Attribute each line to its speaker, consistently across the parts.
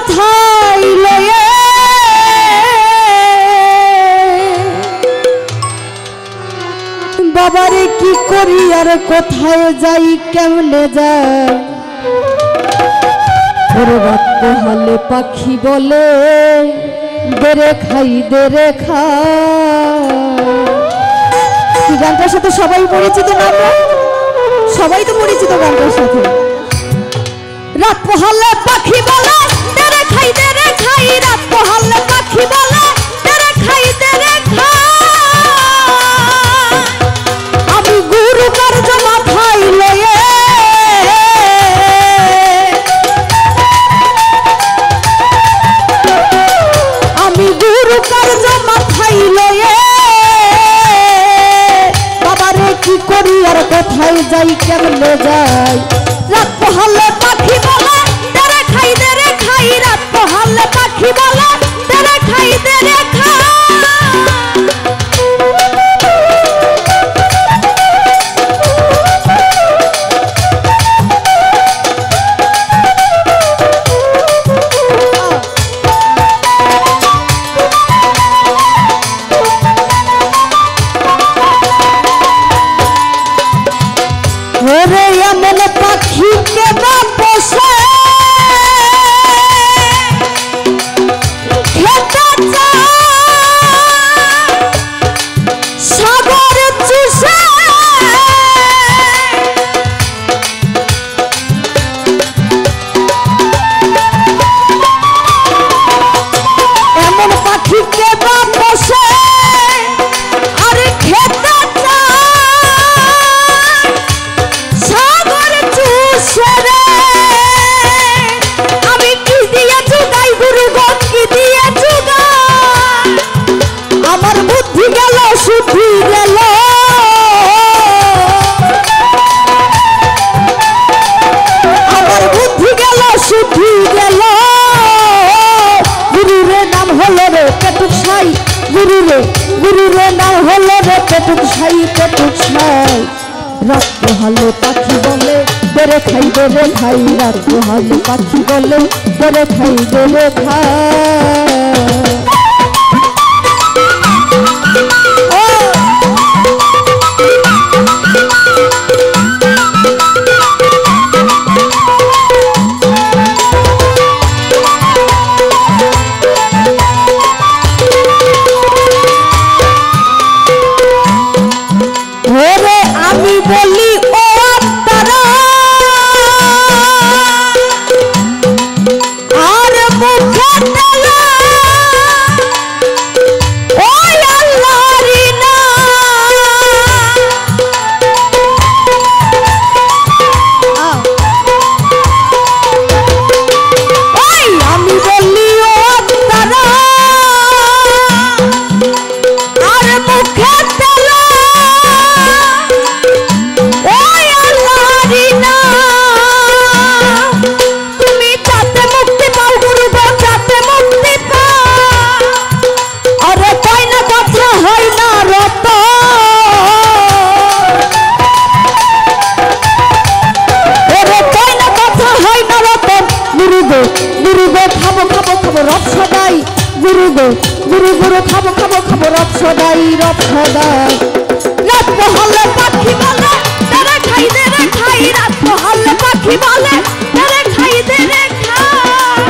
Speaker 1: মাথায় লয়ে বাবারে কি করি আর কোথায় যাই কেমনে যাই ওরে রাত পোহালে পাখি বলে দেরে খাই দেরে খাই। গানটার সাথে সবাই পরিচিত না? সবাই তো পরিচিত গানটার সাথে। রাত পোহালে পাখি বলে দেরে খাই দেরে খাই, রাত পোহালে পাখি বলে দেরে খাই দেরে খাই। আমি গুরু কার্য মাথায় লয়ে আমি গুরু কার্য মাথায় লয়ে বাবারে কি করি আর কোথায় যাই কেমনে যাই। রাত পোহালে পাখি বলে দেরে খাই দেরে খাই, রাত পোহালে পাখি বলে দেরে খাই দেরে খাই। ওরে এমন পাখিকে বাপসে খেতে চায় সাগর চুষে, এমন পাখিকে বাপসে আরে খেতে আমি কি দিয়ে চুগাই গুরু গো কি দিয়ে চুগাই। আমার বুদ্ধি গেল শুদ্ধি গেল, আমার বুদ্ধি গেল শুদ্ধি গেল। গুরুরে নাম হলো রে পেটুক সাই, গুরুরে নাম হলো রে পেটুক সাই পেটুক সাই। রাত পোহালে পাখি বলে দেরে খাই দেরে খাই, রাত পোহালে পাখি বলে দেরে খাই দেরে খাই। ওরে আমি বলি ও তারা আর মুখে তেলা ওই আল্লাহরি না। ওই আমি বলি ও তারা আর মুখে তেলা ওই আল্লাহরি না। তুমি যাতে মুক্তি পাও গুরু গো যাতে মুক্তি পাও। আরে তাই না কথা হয় না রত, ওরে তাই না কথা হয় না রতন। গুরু গো খাবো খাবো খাবো রথ সদাই, গুরু গো খাবো খাবো খাবো রথ সদাই রথ সদাই। রাত পোহালে পাখি বলে দেরে খাই দেরে খাই, রাত পোহালে পাখি বলে দেরে খাই দেরে খাই।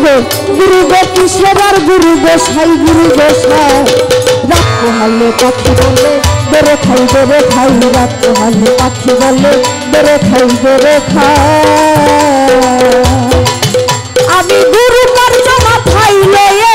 Speaker 1: গুরু গো কিসের আর গুরু গো সাই গুরু গো সাই রাত পোহালে পাখি বলে বেড়ে খাই রাত পোহালে পাখি বলে বেড়ে খাই আমি গুরু কার্য মাথায় লয়ে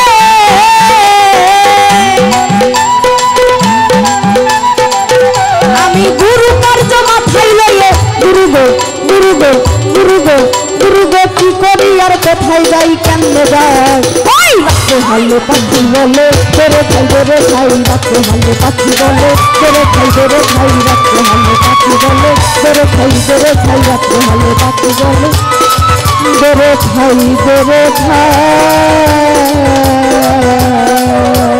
Speaker 1: আমি গুরু কার্য মাথায় লয়ে গুরু গো গুরু গো গুরু গো গুরু গো কি করি আর কোথায় যাই কেমনে যাই ওই রাতে হালে পাখি বলে বেড়ে খাই রাতে হালে পাখি বলে বেড়ে খাই রাতে হালে পাখি বলে বেড়ে খাই রাতে হালে পাখি বলে বেড়ে খাই